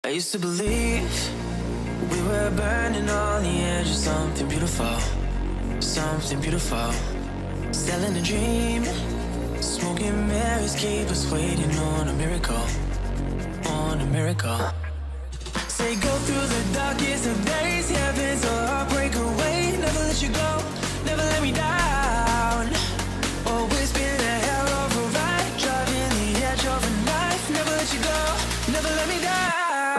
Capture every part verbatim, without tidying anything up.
I used to believe we were burning on the edge of something beautiful, something beautiful. Selling a dream, smoking mirrors keep us waiting on a miracle, on a miracle. Say go through the darkest of days, heaven's a heartbreak away. Never let you go, never let me down. Always been a hell of a ride, driving the edge of a knife. Never let you go, never let me down.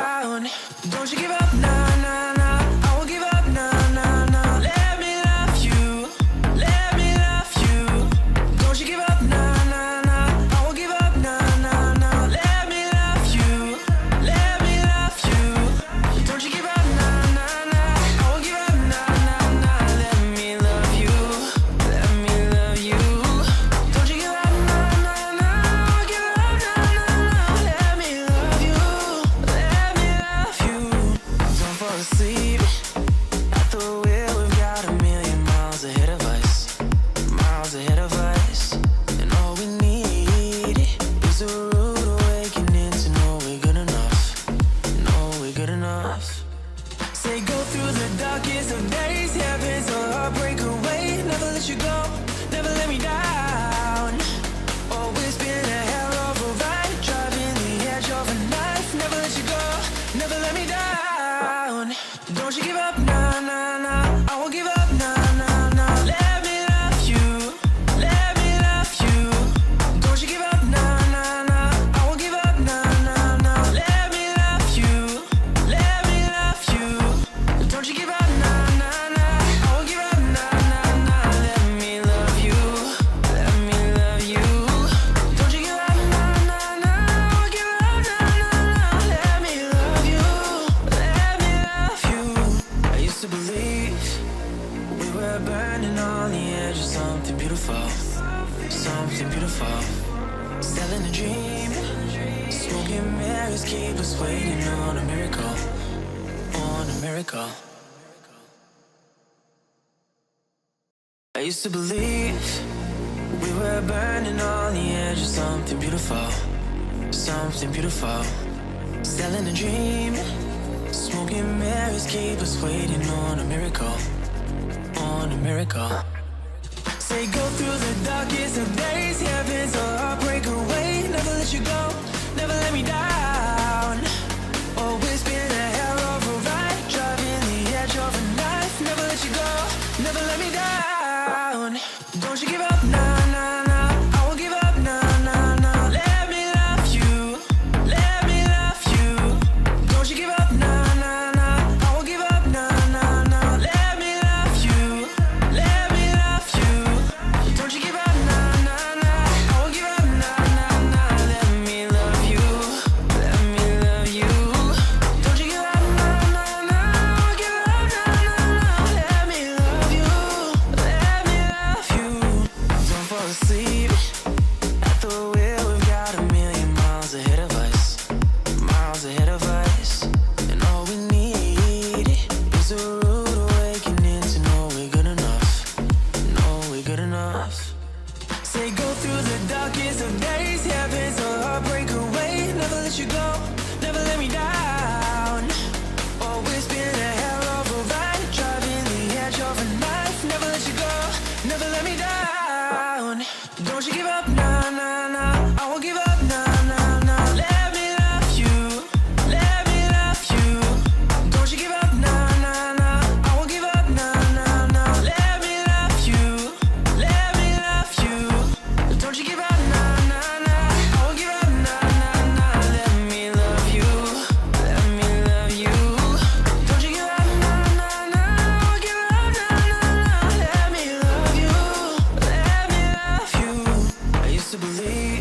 Don't you give up, nah, nah, nah. I won't give up, nah, nah, nah. Let me love you, let me love you. Don't you give up, nah, nah, nah. I won't give up, nah, nah, nah. Let me love you, let me love you. Don't you give up, nah, nah, nah. I won't give up, nah, nah, nah. Let me love you, let me love you. Don't you give up, nah, nah, nah. I won't give up, nah, nah, nah. Let me love you, let me love you. Don't fall asleep at the wheel. We've got a million miles ahead of us, miles ahead of us. And all we need is a rude awakening to know we're good enough, know we're good enough. Say go through the darkest of days, heaven's a heartbreak away. Never let you go, never let me down. Always been a hell of a ride, driving the edge of a knife. Never let you go, never let me down. Don't you give up, nah, nah, nah. I won't give up, nah, nah, nah. Let me love you, let me love you. Don't you give up, nah, nah, nah. I won't give up, nah, nah, nah. Let me love you, let me love you. Don't you give up, nah, nah, nah. I won't give up, nah, nah, nah. Let me love you, let me love you. Don't you give up, nah, nah, nah. I won't give up, nah, nah, nah. Let me love you, let me love you. I used to believe we were burning on the edge of something beautiful, something beautiful. Selling a dream, smoking mirrors keep us waiting on a miracle, on a miracle. I used to believe we were burning on the edge of something beautiful, something beautiful. Selling a dream, smoking mirrors keep us waiting on a miracle, on a miracle. Say go through the darkest of days, heaven's a heartbreak away. Never let you go, never let me down. Always been a hell of a ride, driving the edge of a knife. Never let you go, never let me down. Don't you give up, nah, nah, nah. I won't give up, nah, nah, nah. Let me love you, let me love you. Don't you give up, nah, nah, nah. I won't give up, nah, nah, nah. Let me love you, let me love you. Don't you give up, nah, nah, nah. I won't give up, nah, nah, nah. Let me love you, let me love you. Don't you give up, nah, nah, nah. I won't give up, nah, nah, nah. Let me love you, let me love you. Don't fall asleep at the wheel. We've got a million miles ahead of us, miles ahead of us. And all we need is a rude awakening to know we're good enough, know we're good enough. Say go through the darkest of days, heaven's a heartbreak away. Never let you go, never let me down. Always been a hell of a ride, driving the edge of a knife. Never let you go, never let me down. Don't you give up, nah, nah, nah. I won't give up, nah, nah, nah. Let me love you, let me love you. Don't you give up, nah, nah, nah. I won't give up, nah, nah, nah. Let me love you, let me love you. Don't you give up, nah, nah, nah. I won't give up, nah, nah, nah. Let me love you, let me love you. Don't you give up, nah, nah, nah. I won't give up, nah, nah, nah. Let me love you, let me love you. I used to believe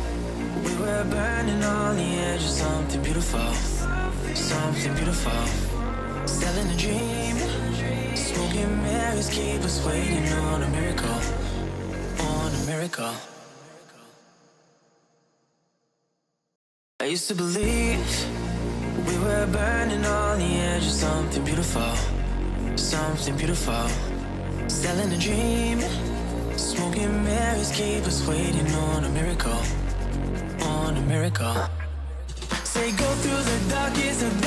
we were burning on the edge of something beautiful, something beautiful. Selling a dream, smoking mirrors keep us waiting on a miracle, on a miracle. I used to believe we were burning on the edge of something beautiful, something beautiful. Selling a dream, smoking mirrors keep us waiting on a miracle, on a miracle. Say go through the darkest of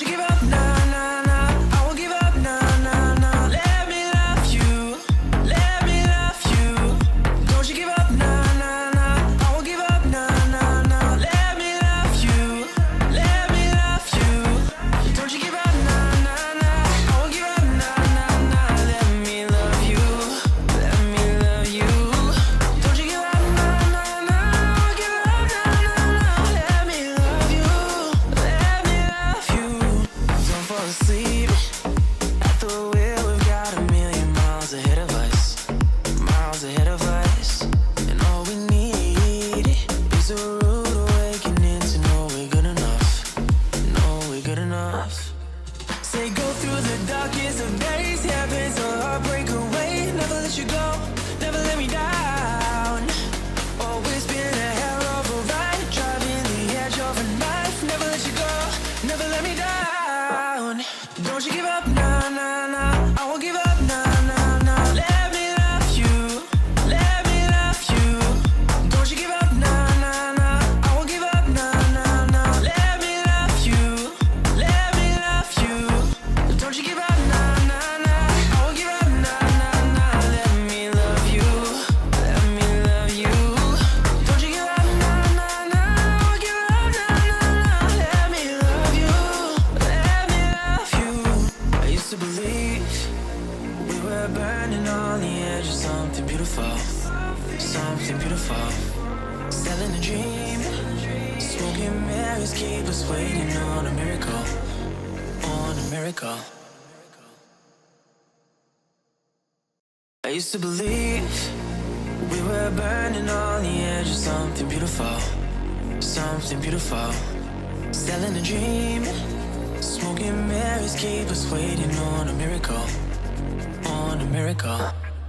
you give up, nah, nah, nah. I won't give up, nah, nah, nah. Let me love you, let me love you. Don't you give up, nah, nah, nah. I won't give up, nah, nah, nah. Let me love you, let me love you. Don't you give up, nah, nah, nah. I won't give up, nah, nah, nah. Let me love you, let me love you. Don't you give up, nah, nah, nah. I won't give up, nah, nah, nah. Let me love you, let me love you. Don't fall asleep at the wheel. We've got a million miles ahead of us, miles ahead of us. And all we need is a rude awakening to know we're good enough, know we're good enough. Say go through the darkest of days, heaven's a heartbreak away. Never let you go, never let me down. Always been a hell of a ride, driving the edge of a knife. Never let you go, never let me down. Don't you give up, nah, nah, nah. I won't give up, nah, nah, nah. Let me love you, let me love you. Don't you give up, nah, nah, nah. I won't give up, nah, nah, nah. Let me love you, let me love you. Don't you give up, nah, nah, nah. I won't give up, nah, nah, nah. Let me love you, let me love you. Don't you give up, nah, nah, nah. I won't give up, nah, nah, nah. Let me love you, let me love you. I used to believe we were burning on the edge of something beautiful, something beautiful. Selling a dream, smoking mirrors keep us waiting on a miracle, on a miracle. I used to believe we were burning on the edge of something beautiful, something beautiful. Selling a dream, smoking mirrors keep us waiting on a miracle, on a miracle.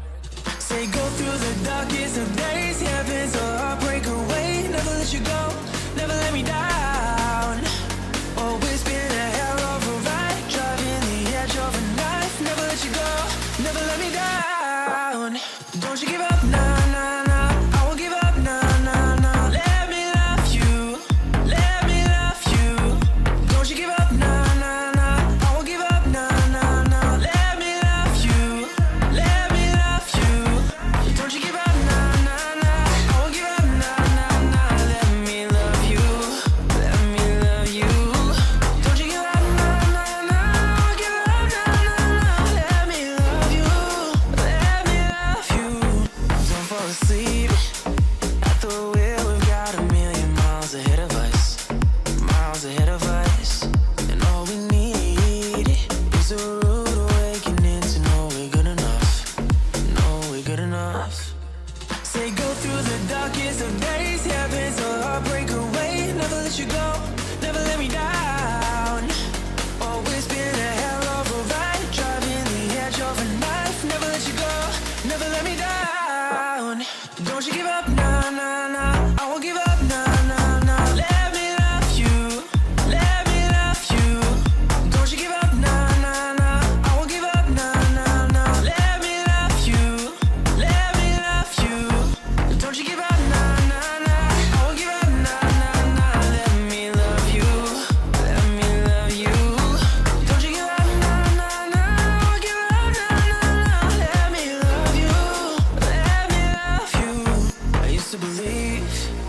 Say go through the darkest of days, heaven's a heartbreak away. Never let you go, never let me down. Always been a hell of a ride, driving the edge of a knife. Never let you go, never let me down. Don't you give up, nah, nah, nah. I won't give up, nah, nah, nah. Let me love you, let me love you. Don't you give up, nah, nah, nah. I won't give up, nah, nah, nah. Let me love you, let me love you. Don't you give up, nah, nah, nah. I won't give up, nah, nah, nah. Let me love you, let me love you. Don't you give up, nah, nah, nah. I won't give up, nah, nah, nah. Let me love you, let me love you. Don't fall asleep at the wheel. We've got a million miles ahead of us, miles ahead of us. And all we need is a rude awakening to know we're good enough, know we're good enough. Say go through the darkest of days, heaven's a heartbreak away. Never let you go, never let me down. Always been a hell of a ride, driving the edge of a knife. Never let you go, never let me down. Don't you give up, nah, nah, nah. I won't give up, nah, nah, nah. Let me love you, let me love you. Don't you give up, nah, nah, nah. I won't give up, nah, nah, nah. Let me love you, let me love you. Don't you give up, nah, nah, nah. I won't give up, nah, nah, nah. Let me love you, let me love you. Don't you give up, nah, nah, nah. I won't give up, nah, nah, nah. Let me love you, let me love you. I used to believe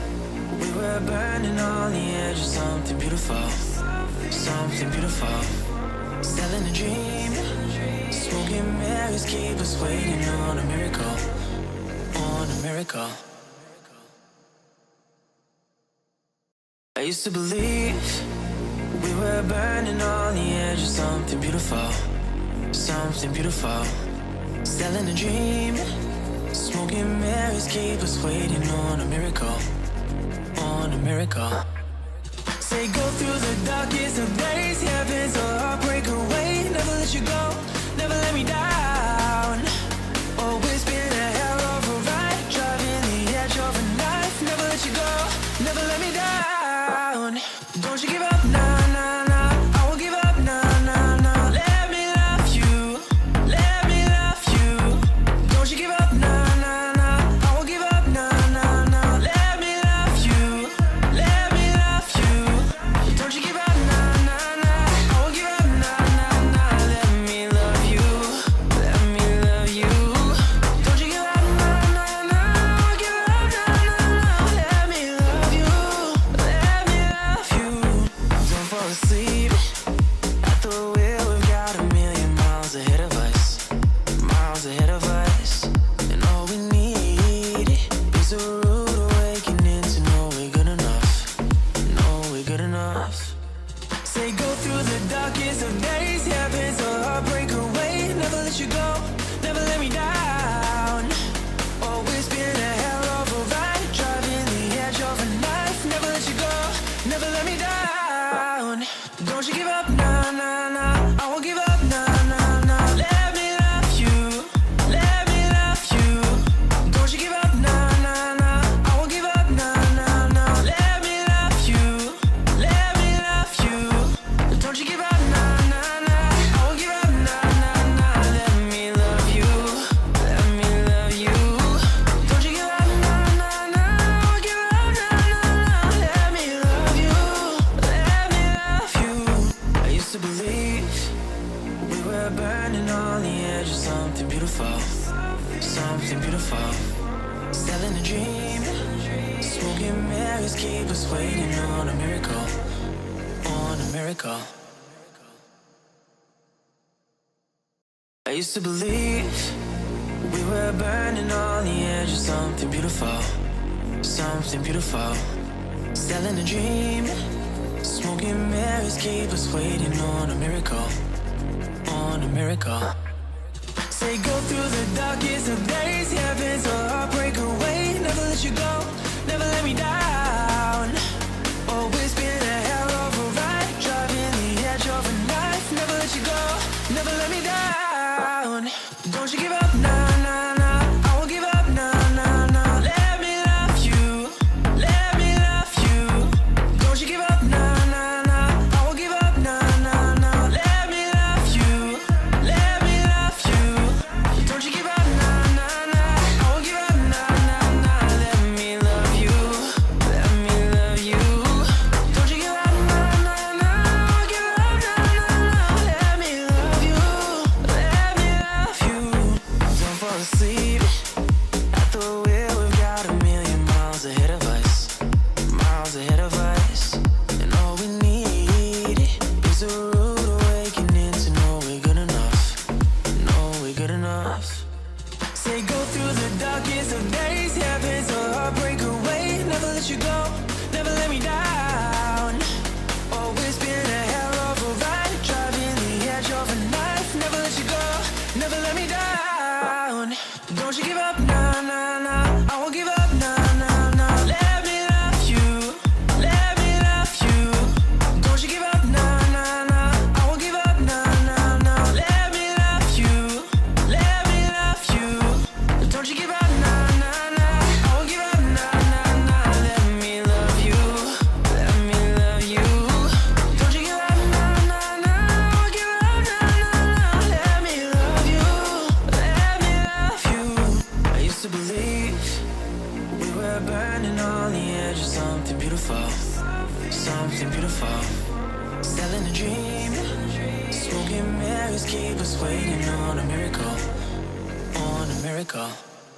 we were burning on the edge of something beautiful, something beautiful. Selling a dream, smoking mirrors keep us waiting on a miracle, on a miracle. I used to believe we were burning on the edge of something beautiful, something beautiful. Selling a dream, smoking mirrors keep us waiting on a miracle, on a miracle. Say go through the darkest of days, heaven's a heartbreak away. Never let you go, never let me down. Always been a hell of a ride, driving the edge of a knife. Never let you go, never let me down. Don't you give up, nah, nah, nah. I won't give up, nah, nah, nah. Let me love you, let me love you. Don't you give up, nah, nah, nah. I won't give up, nah, nah, nah. Let me love you, let me love you. Don't you give up, nah, nah, nah. I won't give were burning on the edge of something beautiful, something beautiful. Selling a dream, smoking mirrors keep us waiting on a miracle, on a miracle. I used to believe we were burning on the edge of something beautiful, something beautiful. Selling a dream, smoking mirrors keep us waiting on a miracle, on a miracle. Say go through the darkest of days, heaven's a heartbreak away. Never let you go, never let me down. Always been a hell of a ride, driving the edge of a knife. Never let you go, never let me down. Don't you give up, nah, nah, nah. I won't give up, nah, nah, nah. Let me love you, let me love you. Don't you give up, nah, nah, nah. I won't give up, nah, nah, nah. Let me love you, let me love you. Don't you give up, nah, nah, nah. I won't give up, nah, nah, nah. Let me love you, let me love you. Don't you give up, nah, nah, nah. I won't give up, nah, nah, nah. Let me love you, let me love you. Don't fall asleep at the wheel. We've got a million miles ahead of us, miles ahead of us. And all we need is a rude awakening to know we're good enough, know we're good enough. Say go through the darkest of days, heaven's a heartbreak away. Never let you go, never let me down. Always been a hell of a ride, driving the edge of a knife. Never let you go, never let me down. Don't you give up, nah, nah, nah. I won't give up, nah, nah, nah. Let me love you, let me love you. Don't you give up, nah, nah, nah. I won't give up, nah, nah, nah. Let me love you, let me love you. Don't you give up, nah, nah, nah. I won't give up, nah, nah, nah. Let me love you, let me love you. Don't you give up, nah, nah, nah. I won't give up, nah, nah, nah. Let me love you, let me love you. I used to believe we were burning on the edge of something beautiful, something beautiful. Selling a dream, smoking mirrors keep us waiting on a miracle, on a miracle.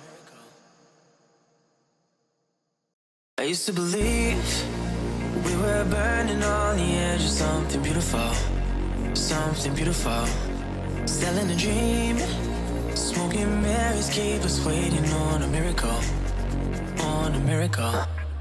I used to believe we were burning on the edge of something beautiful, something beautiful. Selling a dream, smoking mirrors keep us waiting on a miracle, on a miracle.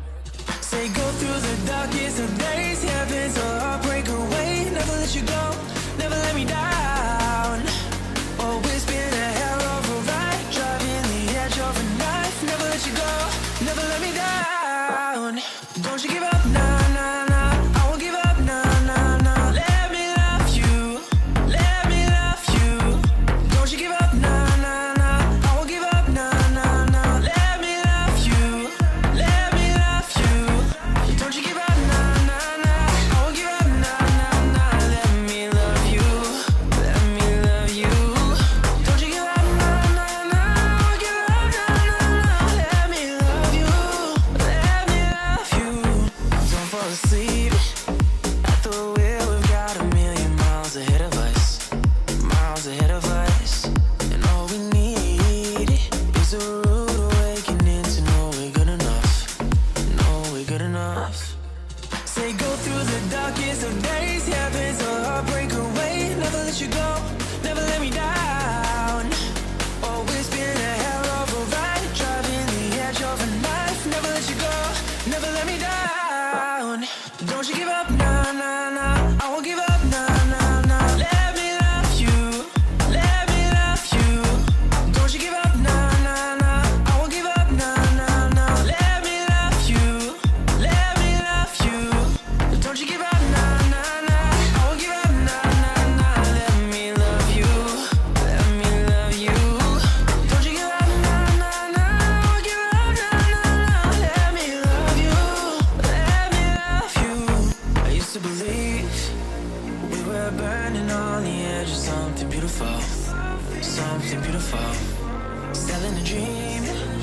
Say go through the darkest of days, heaven's a heartbreak away. Never let you go, never let me down. Always been a hell of a ride, driving the edge of a knife. Never let you go, never let me down. Don't you give up, nah, nah, nah. I won't give up, nah, nah, nah. Let me love you, let me love you. Don't you give up, nah, nah, nah. I won't give up, nah, nah, nah. Let me love you, let me love you. Don't you give up, nah, nah, nah. I won't give up, nah, nah, nah. Let me love you, let me love you. Don't you give up, nah, nah, nah. I won't give up, nah, nah, nah. Let me love you, let me love you. Don't fall asleep at the wheel. We've got a million miles ahead of us, miles ahead of us. And all we need is a rude awakening to know we're good enough, know we're good enough. Say go through the darkest of days, heaven's a heartbreak away. Never let you go, never let me down. Always been a hell of a ride, driving the edge of a knife. Never let you go, never let me down. Don't you give up, nah, nah, nah. I won't give up, nah, nah, nah. Let me love you, let me love you. Don't you give up, nah, nah, nah. I won't give up, nah, nah, nah. Let me love you, let me love you. Don't you give up, nah, nah, nah. I won't give up, nah, nah, nah. Let me love you, let me love you. Don't you give up, nah, nah, nah. I won't give up, nah, nah, nah. Let me love you, let me love you. I used to believe we were burning on the edge of something beautiful, something beautiful. Selling a dream,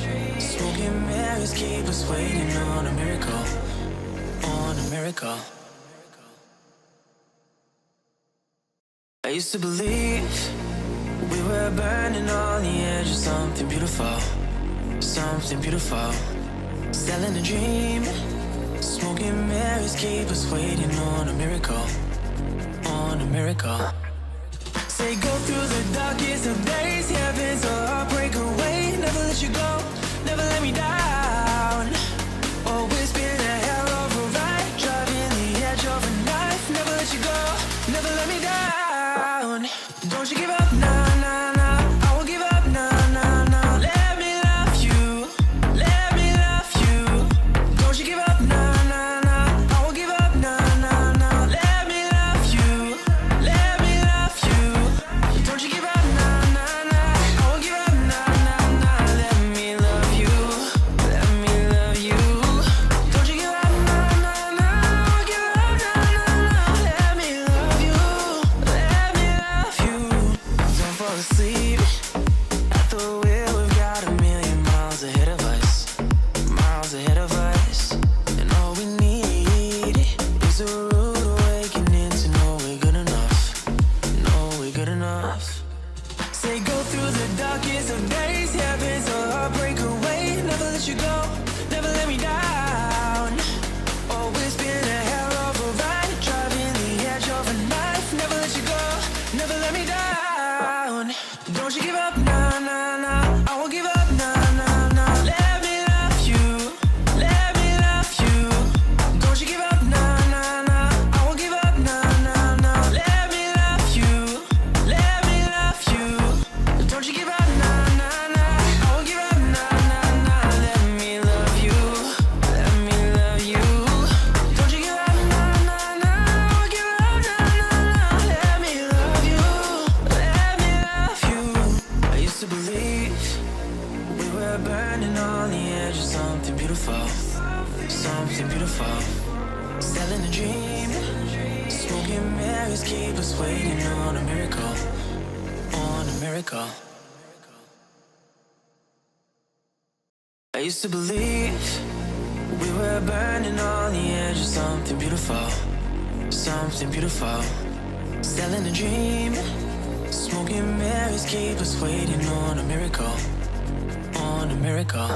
smoking mirrors keep us waiting on a miracle, on a miracle. I used to believe we were burning on the edge of something beautiful, something beautiful. Selling a dream, smoking mirrors keep us waiting on a miracle, on a miracle. Say go through the darkest of days, heaven's a heartbreak away. Never let you go, never let me down. Always been a hell of a ride, driving the edge of a knife. Never let you go, never let me down. Don't you give up, nah, nah, nah. I won't give up, nah, nah, nah. Let me love you, let me love you. Don't you give up, nah, nah, nah. I won't give up, nah, nah, nah. Let me love you, let me love you. Don't you give up, nah, nah, nah. I won't give up, nah, nah, nah. Let me love you, let me love you. Don't you give up, nah, nah, nah. I won't give up, nah, nah, nah. Let me love you, let me love you. Don't fall asleep at the wheel. We've got a million miles ahead of us, miles ahead of us. And all we need is a rude awakening to know we're good enough, know we're good enough. Say go through the darkest of days, heaven's a heartbreak away. Never let you go, never let me down. Always been a hell of a ride, driving the edge of a knife. Never let you go, never let me down. Don't you give up, nah, nah, nah. I won't give up, nah, nah, nah. Let me love you, let me love you. Don't you give up, nah, nah, nah. I won't give up, nah, nah, nah. Let me love you, let me love you. Don't you give up, nah, nah, nah. I won't give up, nah, nah, nah. Let me love you, let me love you. Don't you give up, nah, nah, nah. I won't give up, nah, nah, nah. Let me love you, let me love you. I used to believe we were burning on the edge of something beautiful, something beautiful. Selling a dream, smoking mirrors keep us waiting on a miracle, on a miracle. I used to believe we were burning on the edge of something beautiful, something beautiful. Selling a dream, smoking mirrors keep us waiting on a miracle, on a miracle.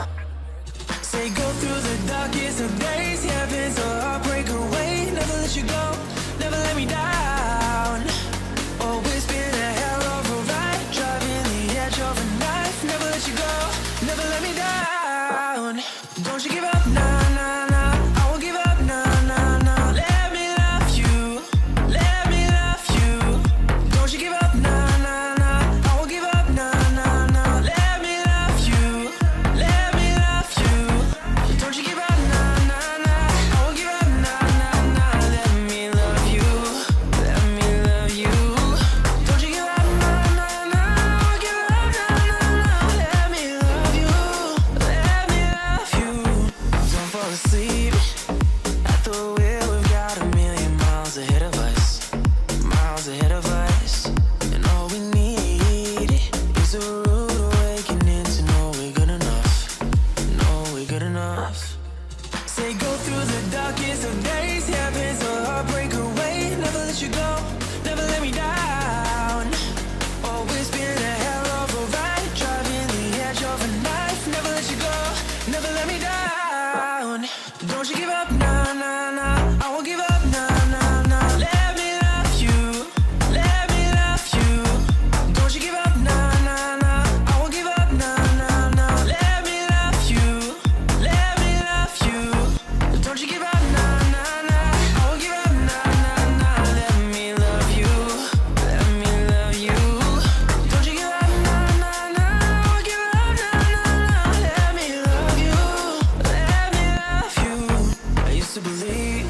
Say go through the darkest of days, heaven's a heartbreak away. Never let you go, never let me down. Always been a hell of a ride, driving the edge of a knife. Never let you go, never let me down. Don't you give up, nah, nah, nah. I won't give up, nah, nah, nah. Let me love you, let me love you. Don't you give up, nah, nah, nah. I won't give up, nah, nah, nah. Let me love you, let me love you. Don't you give up, nah, nah, nah. I won't give up, nah, nah, nah. Let me love you, let me love you. Don't you give up, nah, nah, nah. I won't give up, nah, nah, nah. Let me love you, let me love you. Don't fall asleep at the wheel. We've got a million miles ahead of us, miles ahead of us. And all we need is a rude awakening to know we're good enough, know we're good enough. Say go through the darkest of days, heaven's a heartbreak away. Never let you go, never let me down. Always been a hell of a ride, driving the edge of a knife. Never let you go, never let me down. Don't you give up, nah, nah, nah. I won't give up, nah, nah, nah. Let me love you, let me love you. Don't you give up, nah, nah, nah. I won't give up, nah, nah, nah. Let me love you, let me love you. Don't you give up, nah, nah, nah. I won't give up, nah, nah, nah. Let me love you, let me love you. Don't you give up, nah, nah, nah. I won't give up, nah, nah, nah. Let me love you, let me love you. I used to believe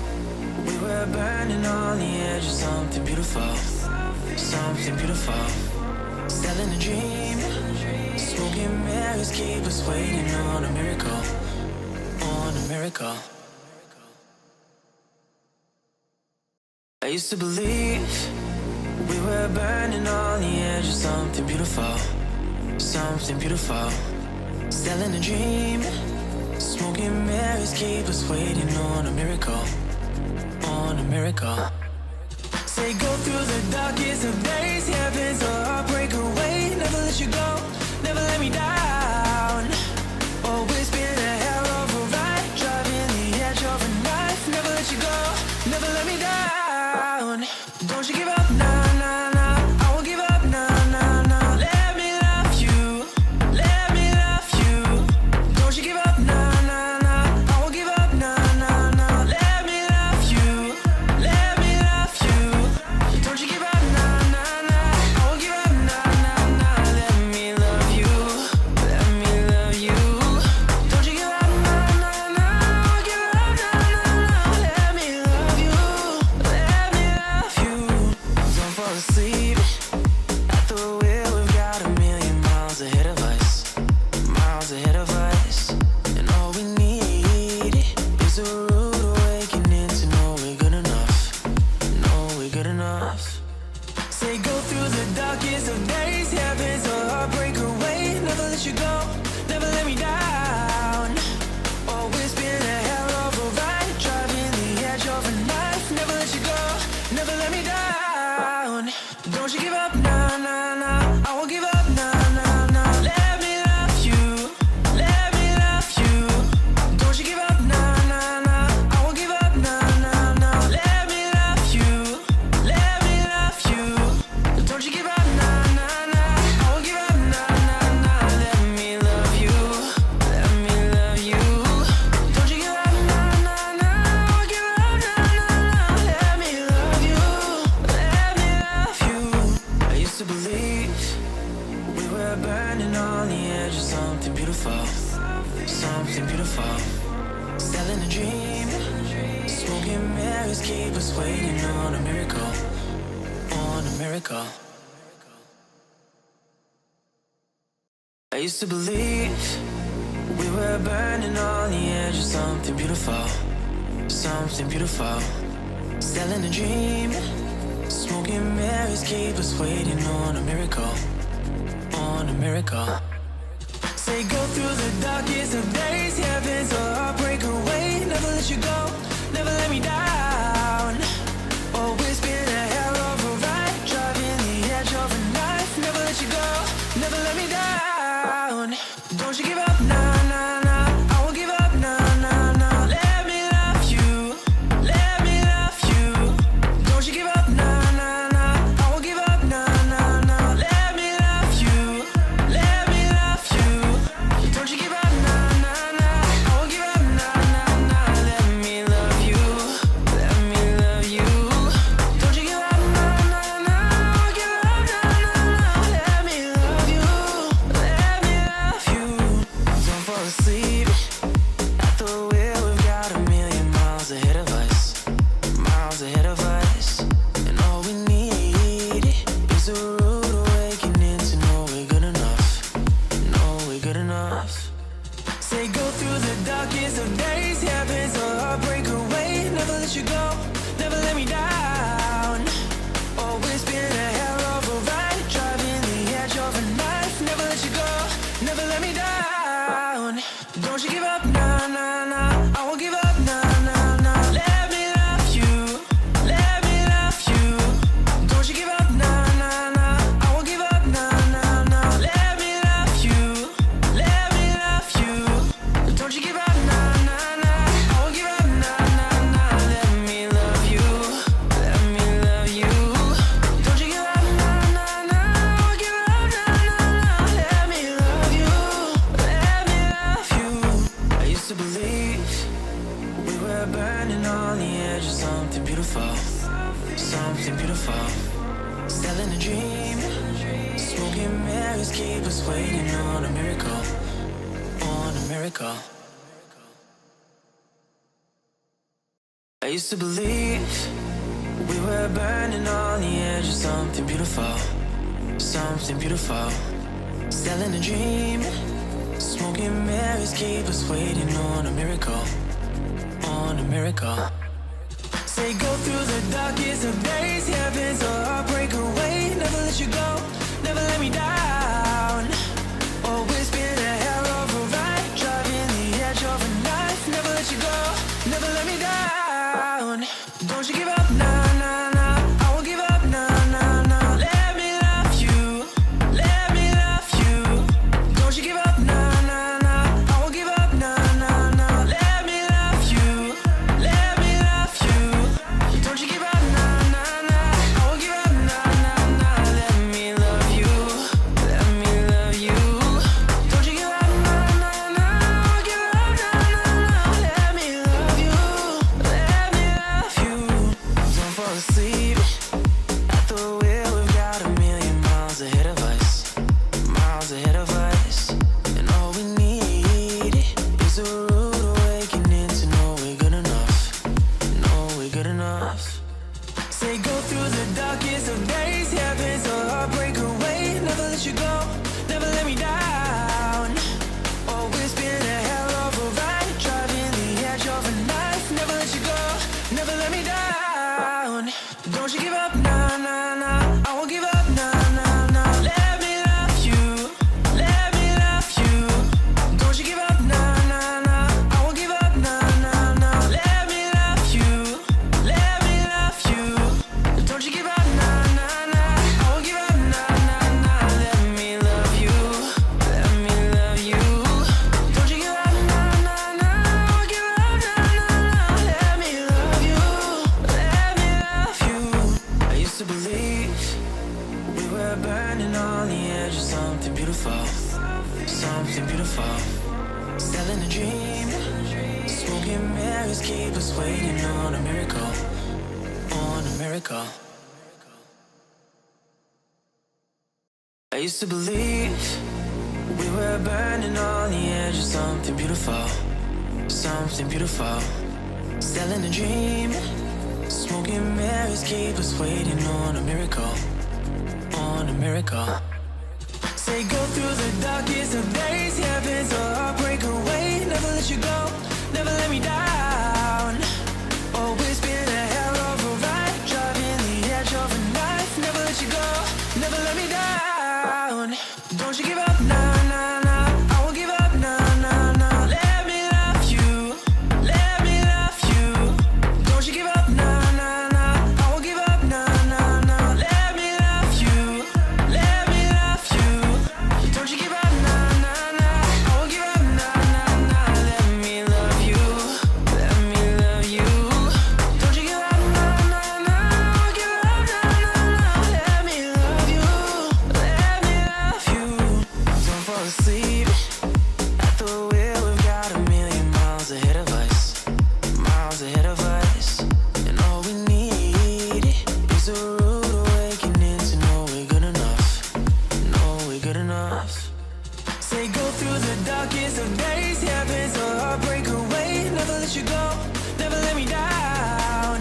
we were burning on the edge of something beautiful, something beautiful. Selling a dream, smoking mirrors keep us waiting on a miracle, on a miracle. I used to believe we were burning on the edge of something beautiful, something beautiful. Selling a dream, smoking mirrors keep us waiting on a miracle, on a miracle. Say go through the darkest of days. asleep at the wheel. We've got a million miles ahead of us, miles ahead of us. And all we need is a rude awakening to know we're good enough, know we're good enough. Say go through the darkest of days, heaven's a heartbreak away. Never let you go, never let me down. Always been a hell of a ride, driving the edge of a knife. Never let you go, never let me down. Don't you give up, nah, nah, nah. I won't give up, nah, nah, nah. Let me love you, let me love you. Don't you give up, nah, nah, nah. I won't give up, nah, nah, nah. Let me love you, let me love you. Don't you give up, nah, nah, nah. I won't give up, nah, nah, nah. Let me love you, let me love you. Don't you give up, nah, nah, nah. I won't give up, nah, nah, nah. Let me love you, let me love you. I used to believe we were burning on the edge of something beautiful, something beautiful. Selling a dream, smoking mirrors keep us waiting on a miracle, on a miracle. I used to believe we were burning on the edge of something beautiful, something beautiful. Selling a dream, smoking mirrors keep us waiting on a miracle, on a miracle. Say go through the darkest of days, heaven's a heartbreak away. Never let you go, never let me down. Always been a hell of a ride, driving the edge of a knife. Never let you go, never let me down. Don't you give up, nah, nah, nah. I won't give up, nah, nah, nah. Let me love you, let me love you. Don't you give up, nah, nah, nah. I won't give up, nah, nah, nah. Let me love you, let me love you. Don't you give up, nah, nah, nah. I won't give up, nah, nah, nah. Let me love you, let me love you. Don't you give up, nah, nah, nah. I won't give up, nah, nah, nah. Let me love you, let me love you. Don't fall asleep at the wheel. We've got a million miles ahead of us, miles ahead of us. And all we need is a rude awakening to know we're good enough, know we're good enough. Say go through the darkest of days, heaven's a heartbreak away. Never let you go, never let me down. Always been a hell of a ride, driving the edge of a knife. Never let you go, never let me down. Don't you give up, nah, nah, nah. I won't give up, nah, nah, nah. Let me love you, let me love you. Don't you give up, nah, nah, nah. I won't give up, nah, nah, nah. Let me love you, let me love you. Don't you give up, nah, nah, nah. I won't give up, nah, nah, nah. Let me love you, let me love you. Don't you give up, nah, nah, nah. I won't give up, nah, nah, nah. Let me love you, let me love you. I used to believe we were burning on the edge of something beautiful, something beautiful. Selling a dream, smoking mirrors keep us waiting on a miracle, on a miracle. I used to believe we were burning on the edge of something beautiful, something beautiful. Selling a dream, smoking mirrors keep us waiting on a miracle, on a miracle. Say go through the darkest of days, heaven's a heartbreak away. Never let you go, never let me down. Always been a hell of a ride, driving the edge of a knife. Never let you go, never let me down. Don't you give up, nah, nah, nah. I won't give up, nah, nah, nah. Let me love you, let me love you. Don't you give up, nah, nah, nah. I won't give up, nah, nah, nah. Let me love you, let me love you. Don't you give up, nah, nah, nah. I won't give up, were burning on the edge of something beautiful, something beautiful. Selling a dream, smoking mirrors keep us waiting on a miracle, on a miracle. I used to believe we were burning on the edge of something beautiful, something beautiful. Selling a dream, smoking mirrors keep us waiting on a miracle, on a miracle. Say go through the darkest of days, heaven's a heartbreak away. Never let you go, never let me down. Always been a hell of a ride, driving the edge of a knife. Never let you go, never let me down. Don't you give up, nah, nah, nah. I won't give up, nah, nah, nah. Let me love you, let me love you. Don't you give up, nah, nah, nah. I won't give up, nah, nah, nah. Let me love you, let me love you. Don't you give up, nah, nah, nah. I won't give up, nah, nah, nah. Let me love you, let me love you. Don't you give up, nah, nah, nah. I won't give up, nah, nah, nah. Let me love you, let me love you. Don't fall asleep at the wheel. We've got a million miles ahead of us, miles ahead of us. And all we need is a rude awakening to know we're good enough, know we're good enough. Say go through the darkest of days, heaven's a heartbreak away. Never let you go, never let me down.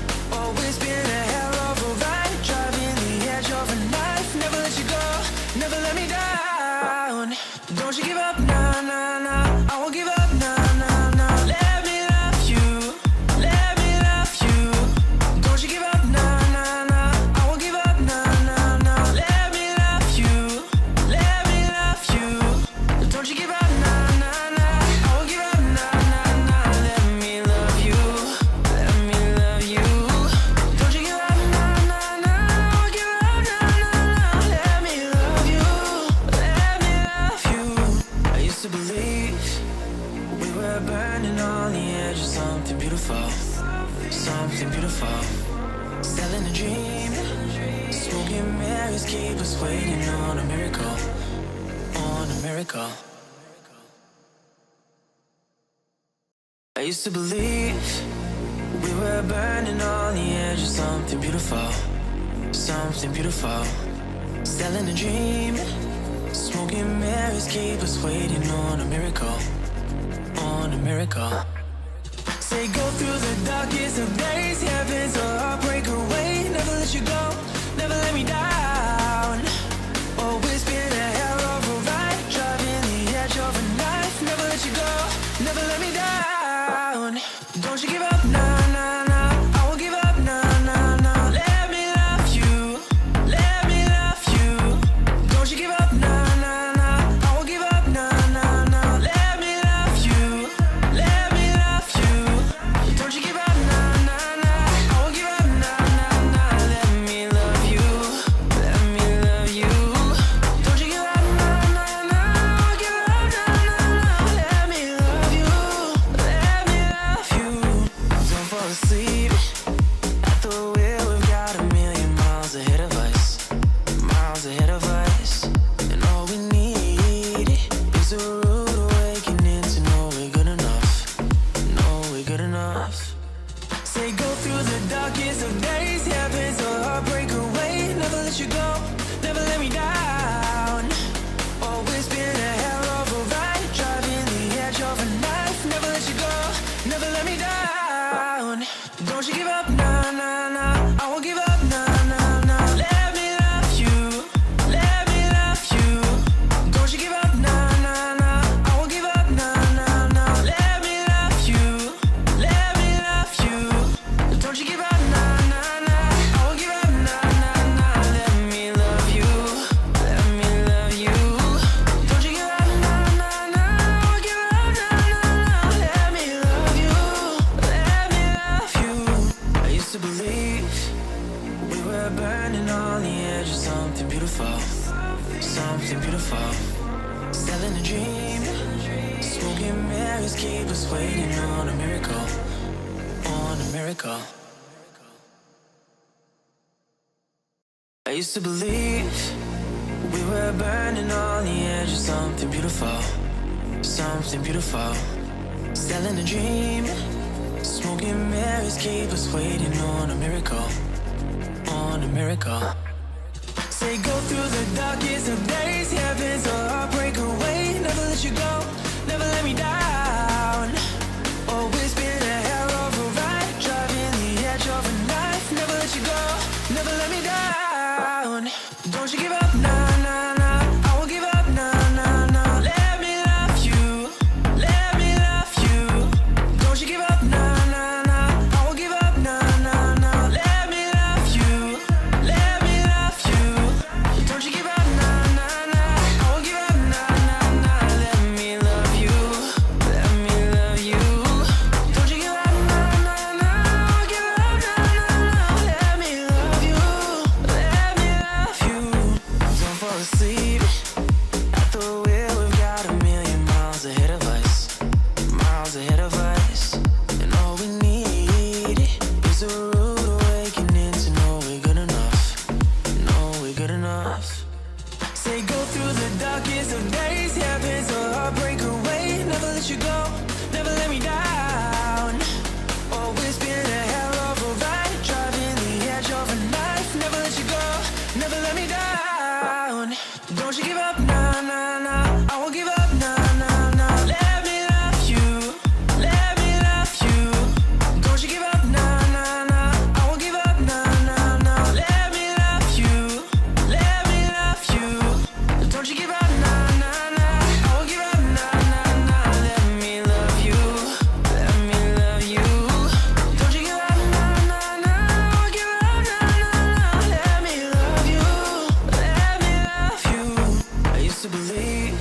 Always been a hell of a ride, driving the edge of a knife. Never let you go, never let me down. Don't you give up, nah, nah, nah. I won't give up, nah, nah, nah. Let me love you, let me love you. Don't you give up, nah, nah, nah. I won't give up, nah, nah, nah. Let me love you, let me love you. Don't you give up, nah, nah, nah. I won't give up, nah, nah, nah. Let me love you, let me love you. Don't you give up, nah, nah, nah. I won't give up, nah, nah, nah. Let me love you, let me love you. I used to believe we were burning on the edge of something beautiful, something beautiful. Selling a dream, smoking mirrors keep us waiting on a miracle, on a miracle. I used to believe we were burning on the edge of something beautiful, something beautiful. Selling a dream, smoking mirrors keep us waiting on a miracle, on a miracle. Say go through the darkest of days, heaven's a heartbreak away. Never let you go, never let me down. Always been a hell of a ride, driving the edge of a knife. Never let you go, never let me down. Don't you give up, nah, nah, nah. I won't give up, nah, nah, nah. Let me love you, let me love you. Don't you give up, nah, nah, nah. I won't give up, nah, nah, nah. Let me love you, let me love you. Don't you give up, nah, nah, nah. I won't give up, nah, nah, nah. Let me love you, let me love you. Don't you give up, nah, nah, nah. I won't give up, nah, nah, nah. Let me love you, let me love you. Don't fall asleep at the wheel. We've got a million miles ahead of us, miles ahead of us. And all we need is a rude awakening to know we're good enough, know we're good enough. Say go through the darkest of days, heaven's a heartbreak away. Never let you go, never let me down. Always been a hell of a ride, driving the edge of a knife. Never let you go, never let me down. Don't you give up, nah, nah, nah. I won't give up, nah, nah, nah. Let me love you, let me love you. Don't you give up, nah, nah, nah. I won't give up, nah, nah, nah. Let me love you, let me love you. Don't you give up, nah, nah, nah. I won't give up, nah, nah, nah. Let me love you, let me love you. Don't you give up, nah, nah, nah. I won't give up, nah, nah, nah. Let me love you, let me love you. I used to believe we were burning on the edge of something beautiful, something beautiful. Selling a dream, smoking mirrors keep us waiting on a miracle, on a miracle. I used to believe we were burning on the edge of something beautiful, something beautiful. Selling a dream, smoking mirrors keep us waiting on a miracle, on a miracle. Say go through the darkest of days, heaven's a heartbreak away. Never let you go, never let me down. Always been a hell of a ride, driving the edge of a knife. Never let you go, never let me down. Don't you give up, nah, nah, nah. I won't give up, nah, nah, nah. Let me love you, let me love you. Don't you give up, nah, nah, nah. I won't give up, nah, nah, nah. Let me love you, let me love you. Don't you give up, nah, nah, nah. I won't give up, nah, nah, nah. Let me love you, let me love you. Don't you give up, nah, nah, nah. I won't give up, nah, nah, nah. Let me love you, let me love you. Don't fall asleep at the wheel. We've got a million miles ahead of us, miles ahead of us. And all we need is a rude awakening to know we're good enough, know we're good enough. Say go through the darkest of days, heaven's a heartbreak away. Never let you go, never let me down. Always been a hell of a ride, driving the edge of a knife. Never let you go, never let me down. Don't you give up, nah, nah, nah. I won't give up, nah, nah, nah. Let me love you, let me love you. Don't you give up, nah, nah, nah. I won't give up, nah, nah, nah. Let me love you, let me love you. Don't you give up, nah, nah, nah. I won't give up, nah, nah, nah. Let me love you, let me love you. Don't you give up, nah, nah, nah. I won't give up, nah, nah, nah. Let me love you, let me love you. I used to believe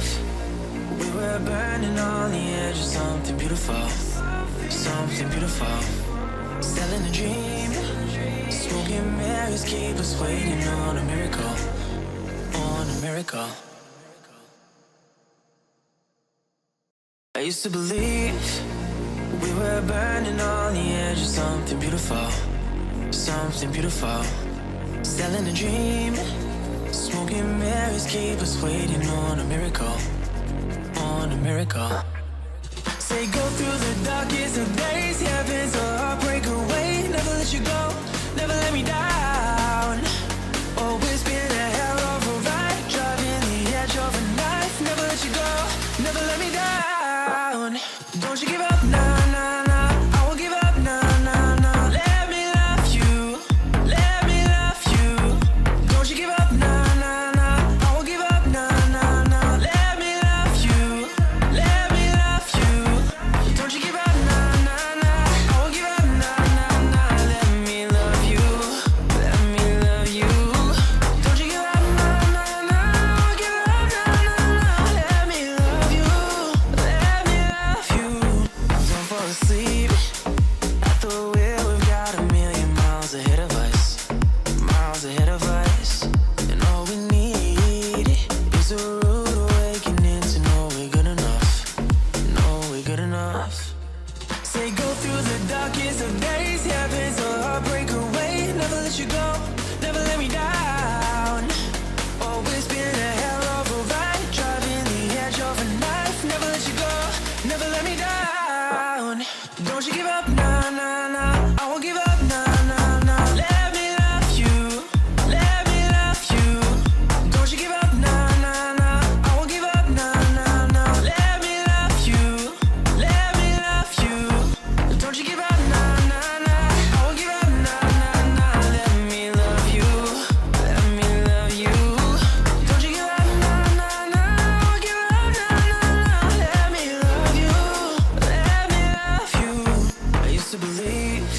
we were burning on the edge of something beautiful, something beautiful. Selling a dream, smoking mirrors keep us waiting on a miracle, on a miracle. I used to believe we were burning on the edge of something beautiful, something beautiful. Selling a dream, smoking mirrors keep us waiting on a miracle, on a miracle. Say go through the darkest of days, heaven's a heartbreak away. Never let you go, never let me down. Always been a hell of a ride, driving the edge of a knife. Never let you go, never let me down. Don't you give up, nah, nah, nah. I won't give up, nah, nah, nah. Let me love you, let me love you. Don't you give up, nah, nah, nah. I won't give up, nah, nah, nah. Let me love you, let me love you. Don't you give up, nah, nah, nah. I won't give up, nah, nah, nah. Let me love you, let me love you. Don't you give up, nah, nah, nah. I won't give up, nah, nah, nah. Let me love you, let me love you. Don't fall asleep at the wheel. We've got a million miles ahead of us, miles ahead of us. And all we need is a rude awakening to know we're good enough, know we're good enough. Say go through the darkest of days, heaven's a heartbreak away. Never let you go, never let me down. Always been a hell of a ride, driving the edge of a knife. Never let you go, never let me down. Don't you give up, nah, nah, nah. I won't give up, nah, nah, nah. Let me love you, let me love you. Don't you give up, nah, nah, nah. I won't give up, nah, nah, nah. Let me love you, let me love you. Don't you give up, nah, nah, nah. I won't give up, nah, nah, nah. Let me love you, let me love you. Don't you give up, nah, nah, nah. I won't give up, nah, nah, nah. Let me love you, let me love you. I used to believe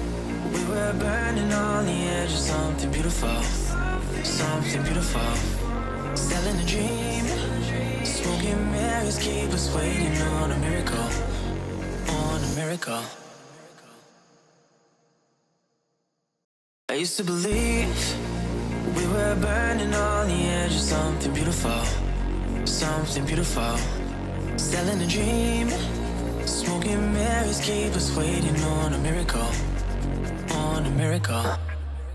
we were burning on the edge of something beautiful, something beautiful. Selling a dream, smoking mirrors keep us waiting on a miracle, on a miracle. I used to believe we were burning on the edge of something beautiful, something beautiful. Selling a dream, smoking mirrors keep us waiting on a miracle, on a miracle.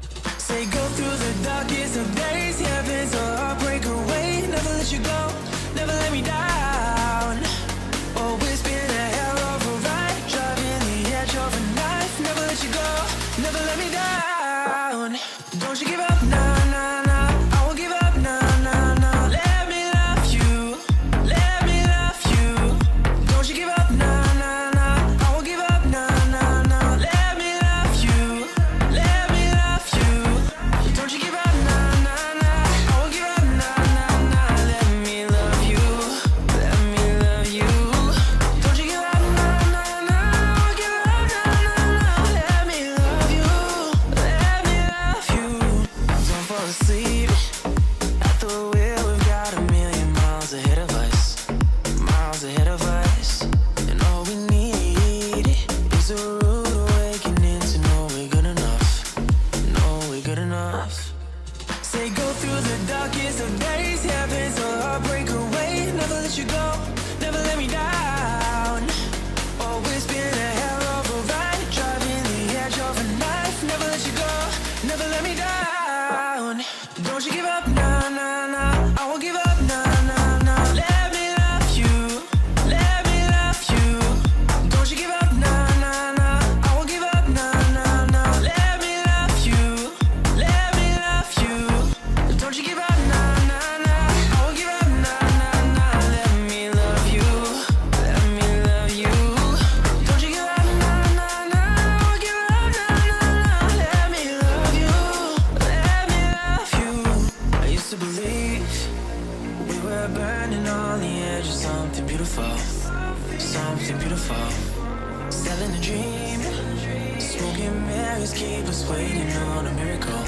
Say go through the darkest of days, heaven's a heartbreak away. Never let you go, never let me down. Oh, it's been a hell of a ride, driving the edge of a knife. Never let you go, never let me down. Don't you give up, nah, nah, nah. I won't give up, nah, nah, nah. Let me love you, let me love you. Don't you give up, nah, nah, nah. I won't give up, nah, nah, nah. Let me love you, let me love you. Don't you give up, nah, nah, nah. I won't give up, nah, nah, nah. Let me love you, let me love you. Don't you give up, nah, nah, nah. I won't give up, nah, nah, nah. Let me love you, let me love you. Don't fall asleep at the wheel. We've got a million miles ahead of us, miles ahead of us. And all we need is a rude awakening to know we're good enough, know we're good enough. Say go through the darkest of days, heaven's a heartbreak away. Never let you go, never let me down. Oh, it's been a hell of a ride, driving the edge of a knife. Never let you go, never let me down. Don't you give up, nah, nah, nah. I won't give up, nah, nah, nah. Let me love you, let me love you. Don't you give up, nah, nah, nah. I won't give up, nah, nah, nah. Let me love you, let me love you. Don't you give up, nah, nah, nah. I won't give up, nah, nah, nah. Let me love you, let me love you. Don't you give up, nah, nah, nah. I won't give up, nah, nah, nah. Let me love you, let me love you. I used to believe we were burning on the edge of something beautiful, something beautiful. Selling a dream, smoking mirrors keep us waiting on a miracle,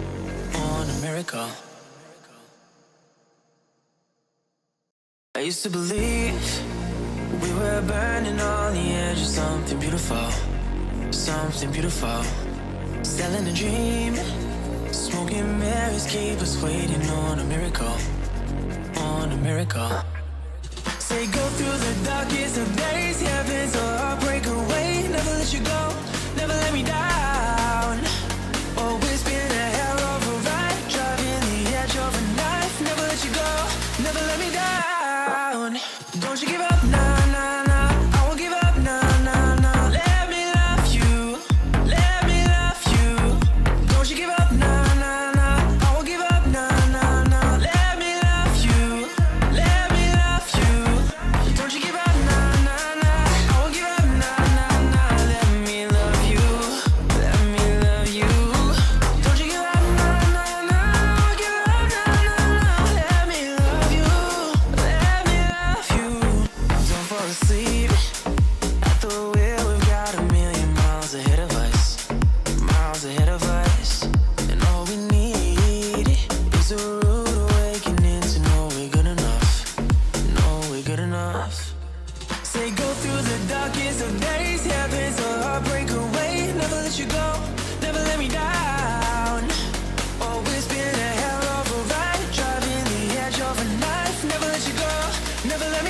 on a miracle. I used to believe we were burning on the edge of something beautiful, something beautiful. Selling a dream, smoking mirrors keep us waiting on a miracle, on a miracle. Say go through the darkest of days, heaven's a heartbreak away. Never let you go, never let me down. Oh, it's been a hell of a ride, driving the edge of a knife. Never let you go, never let me down. Don't you give up, nah, nah, nah. I won't give up, nah, nah, nah. Let me love you, let me love you. Don't you give up, nah, nah, nah. I won't give up, nah, nah, nah. Let me love you, let me love you. Don't you give up, nah, nah, nah. I won't give up, nah, nah, nah. Let me love you, let me love you. Don't you give up, nah, nah, nah. I won't give up, nah, nah, nah. Let me love you, let me love you. Don't fall asleep at the wheel. We've got a million miles ahead of us, miles ahead of us. And all we need is a rude awakening to know we're good enough, know we're good enough. Say go through the darkest of days, heaven's a heartbreak away. Never let you go, never let me down. Oh, it's been a hell of a ride, driving the edge of a knife. Never let you go, never let me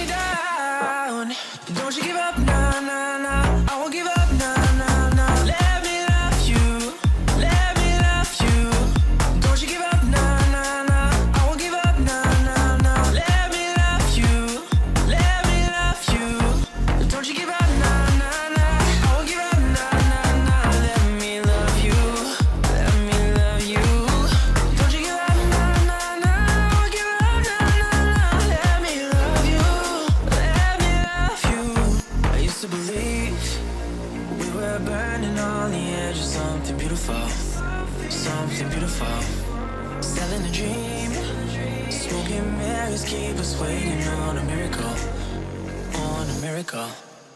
down. Don't you give up, nah, nah, nah. I won't give up, nah, nah, nah. Let me love you, let me love you. Don't you give up, nah, nah, nah. I won't give up, nah, nah, nah. Let me love you, let me love you. Don't you give up, nah, nah, nah. I won't give up, nah, nah, nah. Let me love you, let me love you. Don't you give up, nah, nah, nah. I won't give up, nah, nah, nah. Let me love you, let me love you. I used to believe we were burning on the edge of something beautiful, something beautiful. Selling a dream, smoking mirrors keep us waiting on a miracle, on a miracle.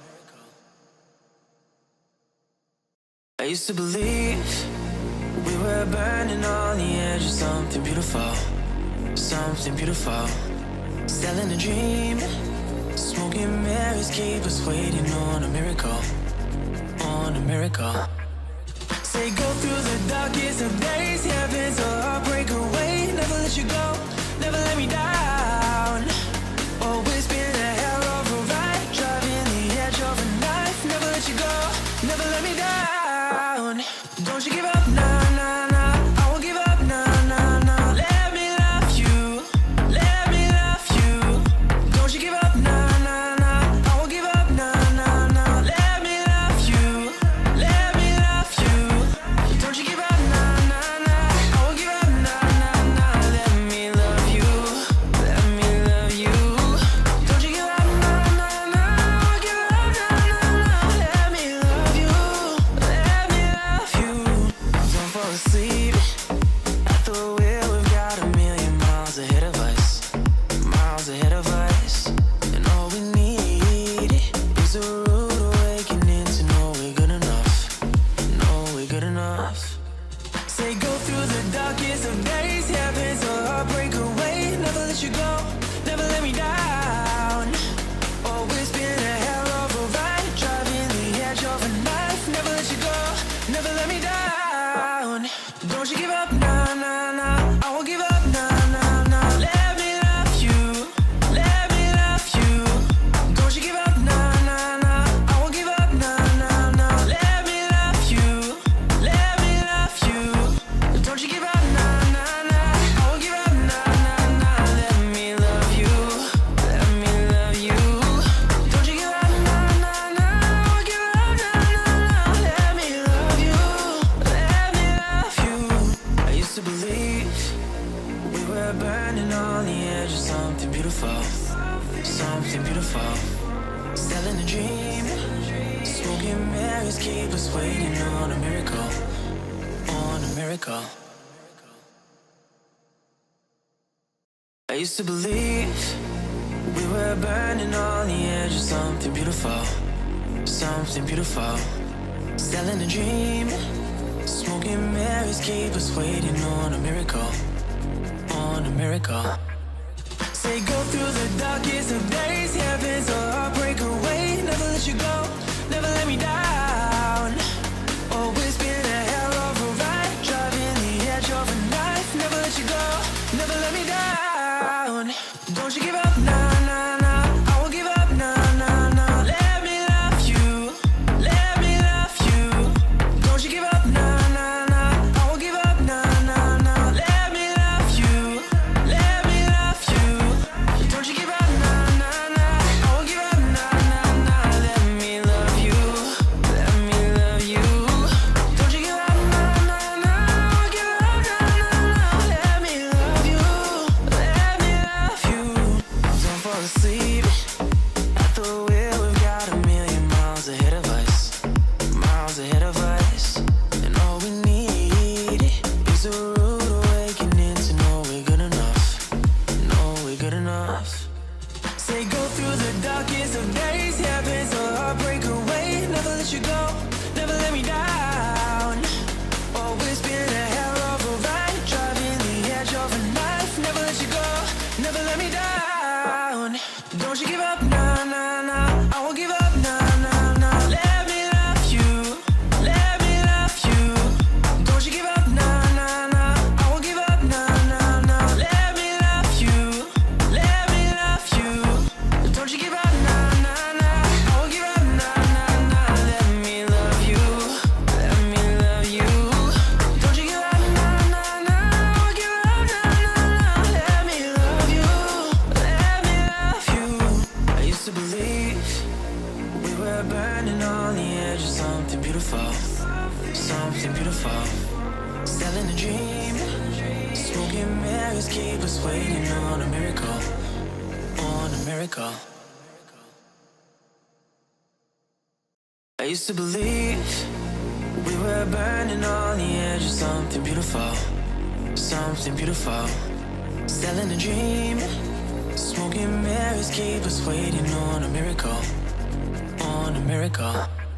I used to believe we were burning on the edge of something beautiful, something beautiful. Selling a dream, smoking mirrors keep us waiting on a miracle, on a miracle. Say go through the darkest of days, heaven's a heartbreak away. Never let you go, never let me down. Oh, it's been a hell of a ride, driving the edge of a knife. Never let you go, never let me down. Don't you give up, nah, nah, nah. I won't give burning on the edge of something beautiful, something beautiful. Selling a dream, smoking mirrors keep us waiting on a miracle, on a miracle. I used to believe we were burning on the edge of something beautiful, something beautiful. Selling a dream, smoking mirrors keep us waiting on a miracle, on a miracle. Say go through the darkest of days, heavens or I'll break away. Never let you go, never let me down. Always been a hell of a ride, driving the edge of a knife. Never let you go, never let me down. Don't you give up, nah, nah, nah. I won't give up, nah, nah, nah. Let me love you, let me love you. Don't you give up, nah, nah, nah. I won't give up, nah, nah, nah. Let me love you, let me love you. Don't you give up, nah, nah, nah. I won't give up, nah, nah, nah. Let me love you, let me love you. Don't you give up, nah, nah, nah. I won't give up, nah, nah, nah. Let me love you, let me love you. Don't fall asleep at the wheel. We've got a million miles ahead of us, miles ahead of us. And all we need is a rude awakening to know we're good enough, know we're good enough. Say go through the darkest of days, heavens or I'll break away. Never let you go, never let me down. Always been a hell of a ride, driving the edge of a knife. Never let you go, never let me down. Don't you give up, nah, nah, nah. I won't give up, nah, nah, nah. Let me love you, let me love you. Don't you give up, nah, nah, nah. I won't give up, nah, nah, nah. Let me love you, let me love you. Don't you give up, nah, nah, nah. I won't give up, nah, nah, nah. Let me love you, let me love you. Don't you give up, nah, nah, nah. I won't give up, nah, nah, nah. Let me love you, let me love you. I used to believe we were burning on the edge of something beautiful, something beautiful. Selling a dream, smoking mirrors keep us waiting on a miracle, on a miracle. I used to believe we were burning on the edge of something beautiful, something beautiful. Selling a dream, smoking mirrors keep us waiting on a miracle, on a miracle.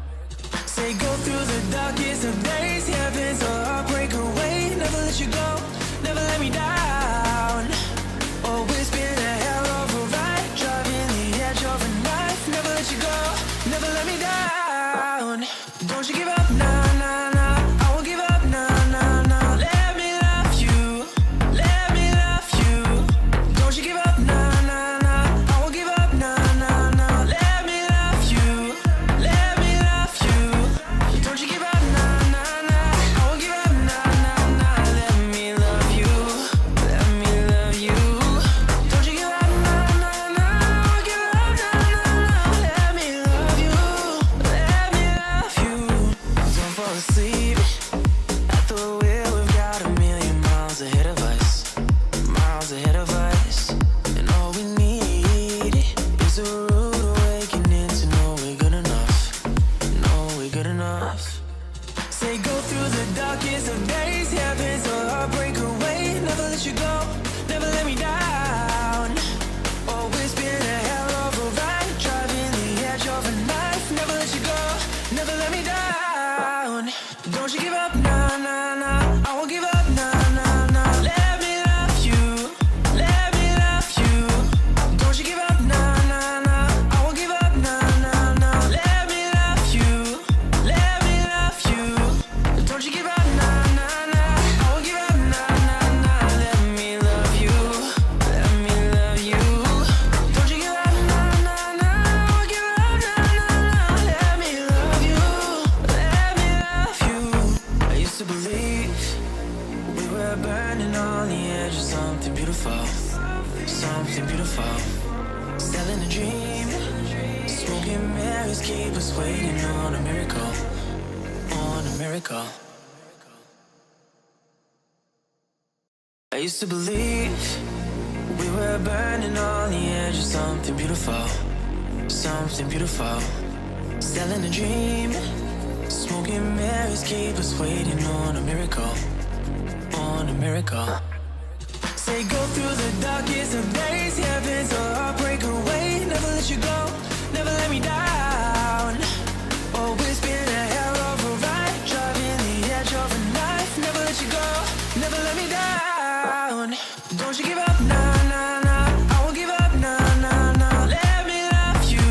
Say go through the darkest of days, heavens or I'll break away. Never let you go, never let me down. Always been a hell of a ride, driving the edge of a knife. Never let you go, never let me down. Don't you give up, nah, nah, nah. I won't give up, nah, nah, nah. Let me love you, let me love you. Don't you give up, nah, nah, nah. I won't give up, nah, nah, nah. Let me love you, let me love you. Don't you give up, nah, nah, nah. I won't give up, nah, nah, nah. Let me love you, let me love you. Don't you give up, nah, nah, nah. I won't give up, nah, nah, nah. Let me love you, let me love you. Don't fall asleep at the wheel. We've got a million miles ahead of us, miles ahead of us. And all we need is a rude awakening to know we're good enough, know we're good enough. Say go through the darkest of days, heavens or I'll break away. Never let you go, never let me down. Always been a hell of a ride, driving the edge of a knife. Never let you go, never let me down. Don't you give up, nah, nah, nah. I won't give up, nah, nah, nah. Let me love you, let me love you. Don't you give up, nah, nah, nah. I won't give up, nah, nah, nah. Let me love you, let me love you. Don't you give up, nah, nah, nah. I won't give up, nah, nah, nah. Let me love you, let me love you. Don't you give up, nah, nah, nah. I won't give up, nah, nah, nah. Let me love you, let me love you. I used to believe we were burning on the edge of something beautiful, something beautiful. Selling a dream, smoking mirrors keep us waiting on a miracle, on a miracle. I used to believe were burning on the edge of something beautiful, something beautiful. Selling a dream, smoking mirrors keep us waiting on a miracle, on a miracle. Say go through the darkest of days, heaven's a heartbreak away. Never let you go, never let me down. Oh, it's been a hell of a ride, driving the edge of a knife. Never let you go, never let me down. Don't you give up, nah, nah, nah. I won't give up, nah, nah, nah. Let me love you,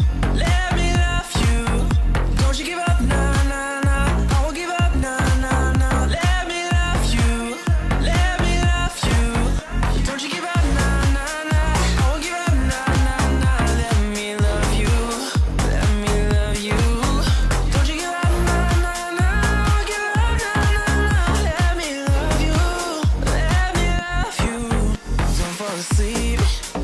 let me love you. Don't you give up, nah, nah, nah. I won't give up, nah, nah, nah. Let me love you, let me love you. Don't you give up, nah, nah, nah. I won't give up, nah, nah, nah. Let me love you, let me love you. Don't you give up, nah, nah, nah. I won't give up, nah, nah, nah. Let me love you, let me love you. Don't fall asleep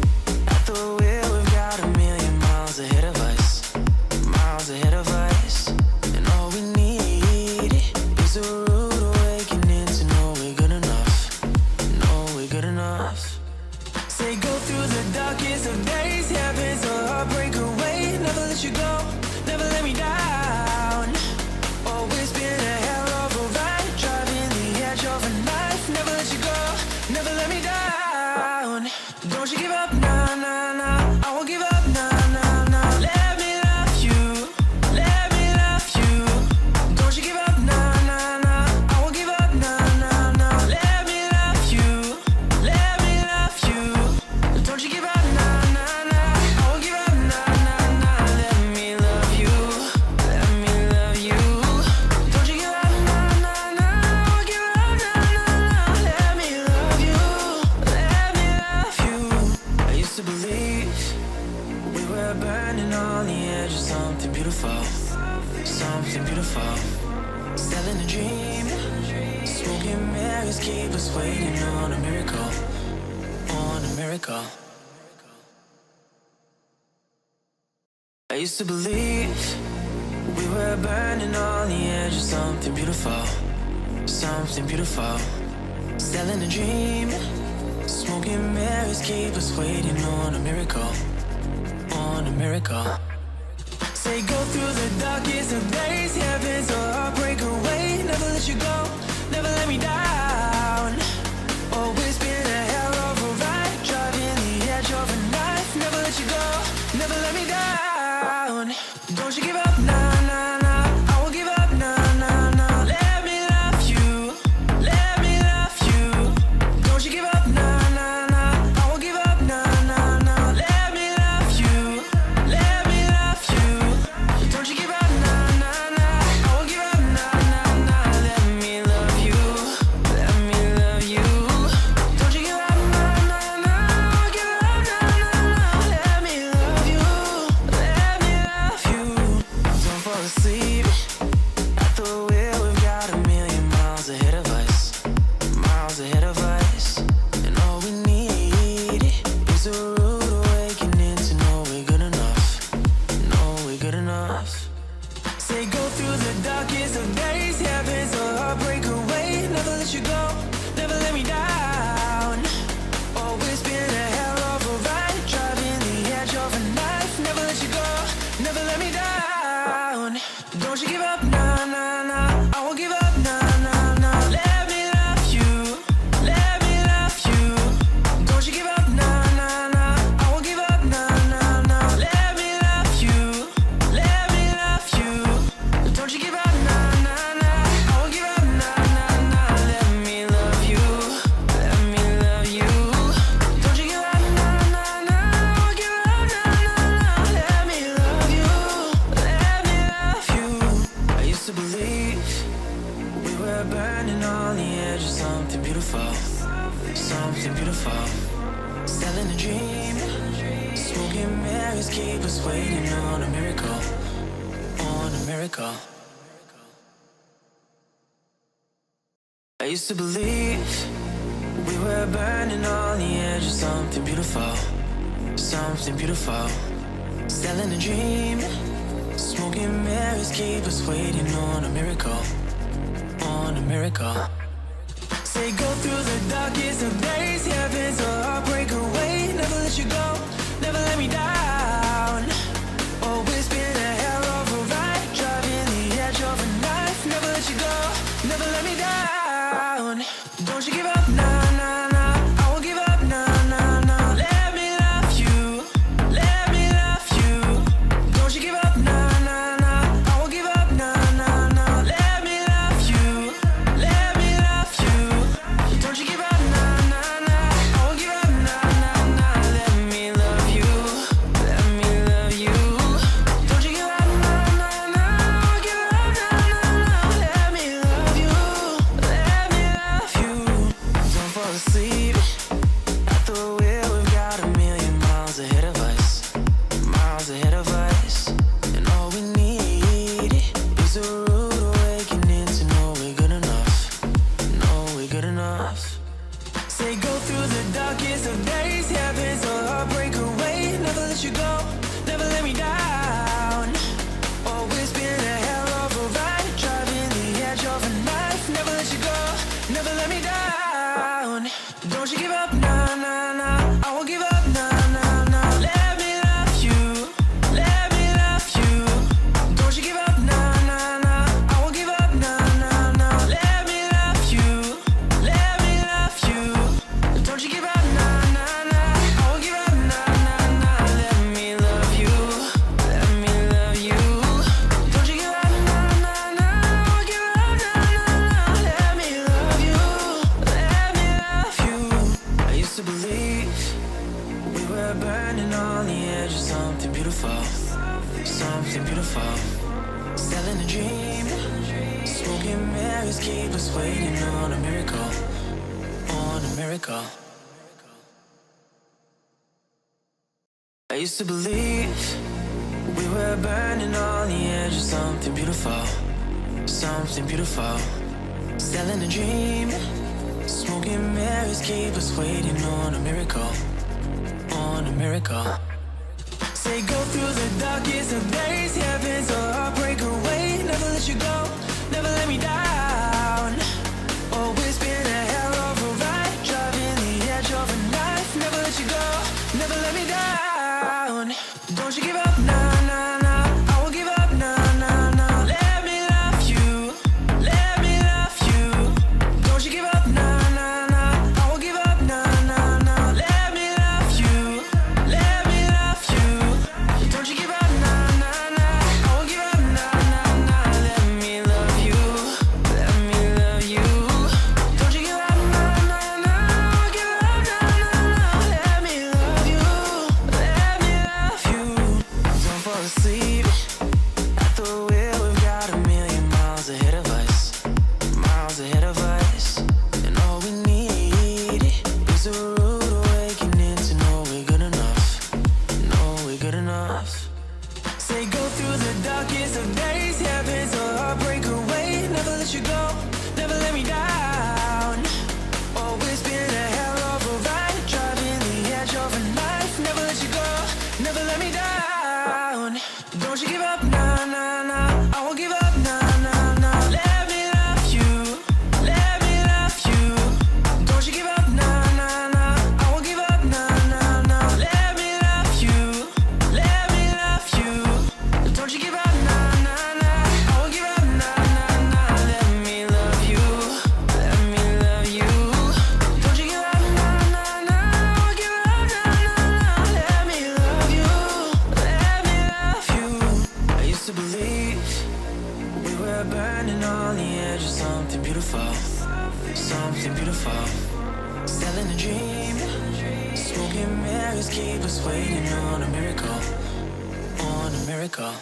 at the wheel. We've got a million miles ahead of us, miles ahead of us. And all we need is a rude awakening to know we're good enough, know we're good enough. Say go through the darkest of days, heaven's a heartbreak away. Never let you go, never let me down. Oh, it's been a hell of a ride, driving the edge of a knife. Never let you go, never let me down. Don't you give up, nah, nah, nah. I won't give up, nah, nah, nah. Let me love you, let me love you. Don't you give up, nah, nah, nah. I won't give up, nah, nah, nah. Let me love you, let me love you. Don't you give up, nah, nah, nah. I won't give up, nah, nah, nah. Let me love you, let me love you. Don't you give up, nah, nah, nah. I won't give up, nah, nah, nah. Let me love you, let me love you. I used to believe we were burning on the edge of something beautiful, something beautiful. Selling a dream, smoking mirrors keep us waiting on a miracle, on a miracle. I used to believe we were burning on the edge of something beautiful, something beautiful. Selling a dream, smoking mirrors keep us waiting on a miracle, on a miracle. Say go through the darkest of days, heaven's a heartbreak away. Never let you go, never let me down. Oh, it's been a hell of a ride, driving the edge of a knife. Never let you go, never let me down. Don't you give up, nah, nah, nah. I won't give up, nah, nah, nah. Let me love you, let me love you. Don't you give up, nah, nah, nah. I won't give up, nah, nah, nah. Let me love you, let me love you. Don't you give up, nah, nah, nah. I won't give up, nah, nah, nah. Let me love you, let me love you. Don't you give up, nah, nah, nah. I won't give up, nah, nah, nah. Let me love you, let me love you. Don't fall asleep at the wheel. We've got a million miles ahead of us, miles ahead of us. And all we need is a rude awakening to know we're good enough, know we're good enough. Say go through the darkest of days, heaven's a heartbreak away. Never let you go, never let me down. Oh, it's been a hell of a ride, driving the edge of a knife. Never let you go, never let me down. Don't you give up, nah, nah, nah. I won't give up, nah, nah, nah. Let me love you, let me love you. Don't you give up, nah, nah, nah. I won't give up, nah, nah, nah. Let me love you, let me love you. Don't you give up, nah, nah, nah. I won't give up, nah, nah, nah. Let me love you, let me love you. Don't you give up, nah, nah, nah. I won't give up, nah, nah, nah. Let me love you, let me love you. I used to believe we were burning on the edge of something beautiful, something beautiful. Selling a dream, smoking mirrors keep us waiting on a miracle, on a miracle. I used to believe we were burning on the edge of something beautiful, something beautiful. Selling a dream, smoking mirrors keep us waiting on a miracle, on a miracle. Say go through the darkest of days, heaven's a heartbreak away. won't give up, nah, nah, nah. Let me love you, let me love you. Don't you give up, nah, nah, nah. I won't give up, nah, nah, nah. Let me love you, let me love you. Don't you give up, nah, nah, nah. I won't give up, nah, nah, nah. Let me love you, let me love you. Don't you give up, nah, nah, nah. I won't give up, nah, nah, nah. Let me love you, let me love you. I used to believe we were burning on the edge of something beautiful, something beautiful. Selling a dream, smoking mirrors keep us waiting on a miracle, on a miracle. I used to believe we were burning on the edge of something beautiful, something beautiful. Selling a dream, smoking mirrors keep us waiting on a miracle, on a miracle. Say go through the darkest of days, heaven's a heartbreak away. Never let you go, never let me down. Always been a hell of a ride, driving the edge of a knife. Never let you go, never let me down. Don't you give up, nah, nah, nah. I won't give up, nah, nah, nah. Let me love you, let me love you. Don't you give up, nah, nah, nah. I won't give up, nah, nah, nah. Let me love you, let me love you. Don't you give up, nah, nah, nah. I won't give up, nah, nah, nah. Let me love you, let me love you. Don't you give up, nah, nah, nah. I won't give up, nah, nah, nah. Let me love you, let me love you. Don't fall asleep at the wheel. We've got a million miles ahead of us, miles ahead of us. And all we need is a rude awakening to know we're good enough, know we're good enough. Say go through the darkest of days, heaven's a heartbreak away. Never let you go, never let me down. Always been a hell of a ride, driving the edge of a knife. Never let you go, never let me down. Don't you give up, nah, nah, nah. I won't give up, nah, nah, nah. Let me love you, let me love you. Don't you give up, nah, nah, nah. I won't give up, nah, nah, nah. Let me love you, let me love you. Don't you give up, nah, nah, nah. I won't give up, nah, nah, nah. Let me love you, let me love you. Don't you give up, nah, nah, nah. I won't give up, nah, nah, nah. Let me love you, let me love you. I used to believe we were burning on the edge of something beautiful, something beautiful. Selling a dream, smoking mirrors keep us waiting on a miracle, on a miracle.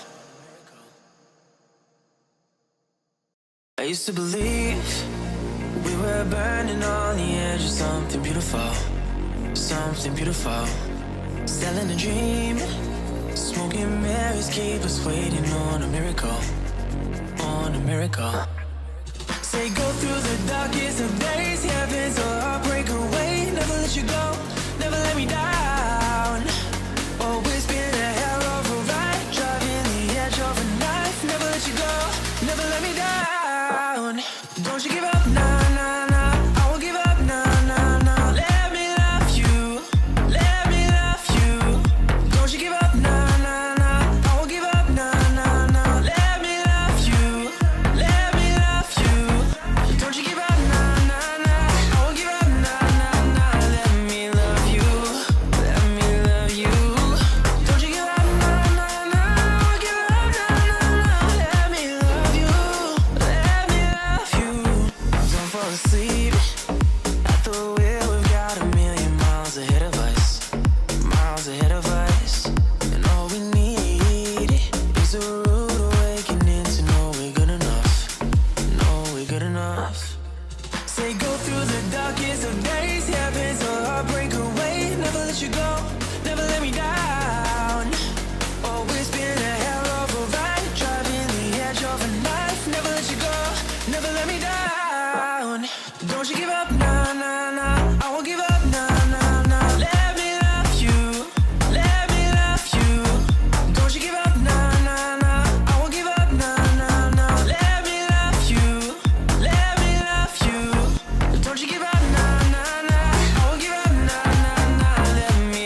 I used to believe we were burning on the edge of something beautiful, something beautiful. Selling a dream, smoking mirrors keep us waiting on a miracle, on a miracle. Say go through the darkest of days, heaven's a heartbreak away. Never let you go, never let me down. Always been a hell of a ride, driving the edge of a knife. Never let you go, never let me down. Don't you give up, nah, nah, nah. I won't give up, nah, nah, nah. Let me love you, let me love you. Don't you give up, nah, nah, nah. I won't give up, nah, nah, nah. Let me love you, let me love you. Don't you give up, nah, nah, nah. I won't give up, nah, nah, nah. Let me love you, let me love you. Don't you give up, nah, nah, nah. I won't give up, nah, nah, nah. Let me love you, let me love you. Don't fall asleep at the wheel. We've got a million miles ahead of us, miles ahead of us. And all we need is a rude awakening to know we're good enough, know we're good enough. Say go through the darkest of days, heaven's a heartbreak away. Never let you go, never let me down. Always been a hell of a ride, driving the edge of a knife. Never let you go, never let me down. Don't you give up, nah, nah, nah. I won't give up, nah, nah, nah. Let me love you, let me love you. Don't you give up, nah, nah, nah. I won't give up, nah, nah, nah. Let me love you, let me love you. Don't you give up, nah, nah, nah. I won't give up, nah, nah, nah. Let me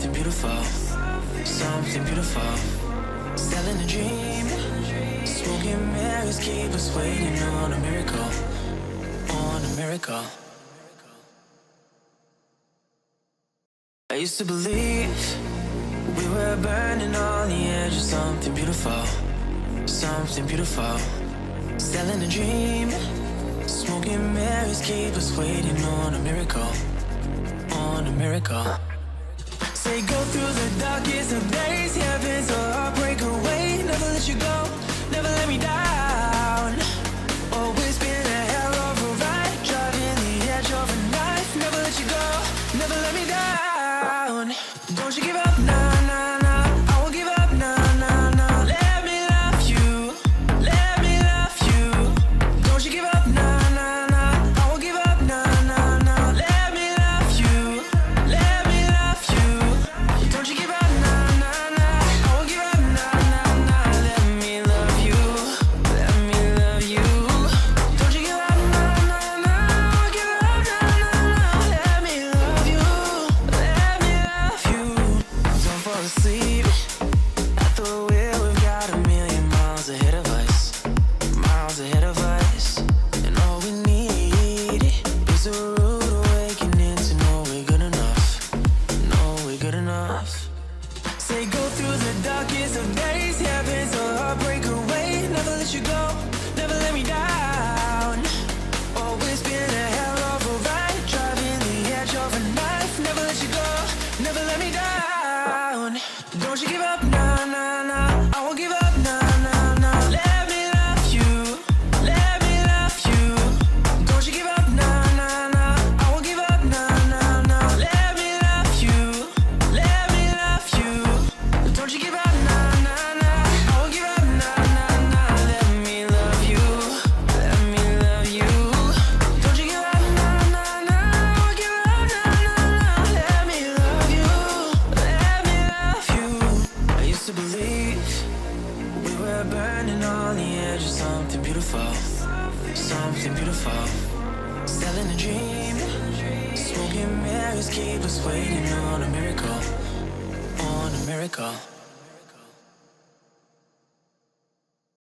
something beautiful, something beautiful. Selling a dream, smoking mirrors keep us waiting on a miracle, on a miracle. I used to believe we were burning on the edge of something beautiful, something beautiful. Selling a dream, smoking mirrors keep us waiting on a miracle, on a miracle. Say go through the darkest of days, heaven's a heartbreak away. Never let you go, never let me down. Always been a hell of a ride, driving the edge of a knife. Never let you go, never let me down. Don't you give up, nah, nah, nah. I won't give up, nah, nah, nah. Let me love you, let me love you. Don't you give up, nah, nah, nah. I won't give up, nah, nah, nah. Let me love you, let me love you. Don't you give up, nah, nah, nah. I won't give up, nah, nah, nah. Let me love you, let me love you. Don't you give up, nah, nah, nah. I won't give up, nah, nah, nah. Let me love you, let me love you. Don't fall asleep at the wheel. We've got a million miles ahead of us, miles ahead of us. And all we need is a rude awakening to know we're good enough, know we're good enough. Say go through the darkest of days, heaven's a heartbreak away. Never let you go, never let me down. Always been a hell of a ride, driving the edge of a knife. Never let you go, never let me down. Don't you give up, nah, nah, nah. I won't give up, nah, nah, nah. Let me love you, let me love you. Don't you give up, nah, nah, nah. I won't give up, nah, nah, nah. Let me love you, let me love you. Don't you give up, nah, nah, nah. I won't give up, nah, nah, nah. Let me love you, let me love you. Don't you give up, nah, nah, nah. I won't give up, nah, nah, nah. Let me love you, let me love you. I used to believe we were burning on the edge of something beautiful, something beautiful. Selling a dream, smoking mirrors keep us waiting on a miracle, on a miracle.